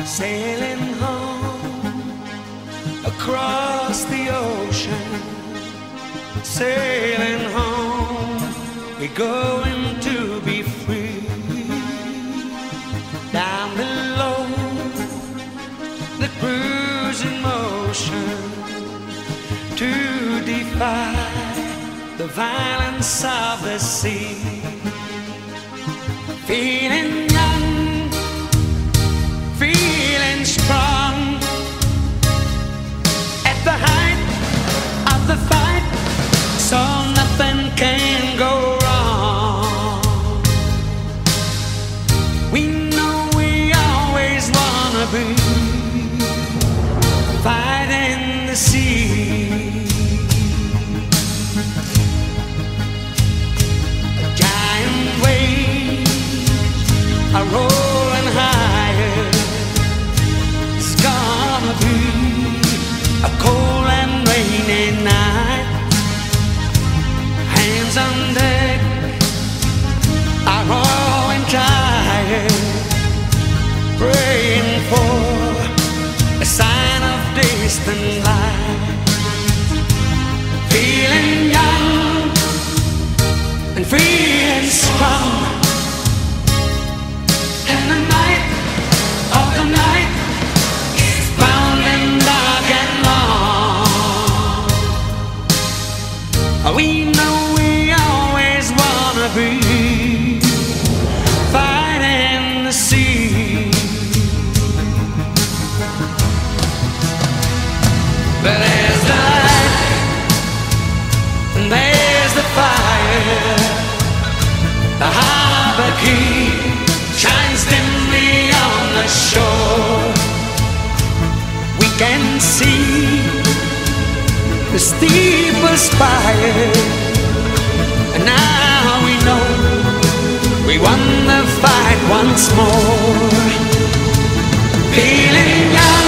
Sailing home across the ocean, sailing home, we're going to be free. Down below, the cruising motion, to defy the violence of the sea. Feeling young, feeling strong, at the height of the fight, so nothing can go wrong. We know we always wanna be fighting the sea. A giant wave are rolling higher. It's gonna be a cold and rainy night. Hands on deck are rolling tired, praying for a sign of distant light. Feeling young and feeling strong, and the night of the night is found and dark and long. We know we always wanna be fighting the sea. But there's the light and there's the fire. The harbor key shines dimly on the shore. We can see the steepest spire, and now we know we won the fight once more. Feeling young,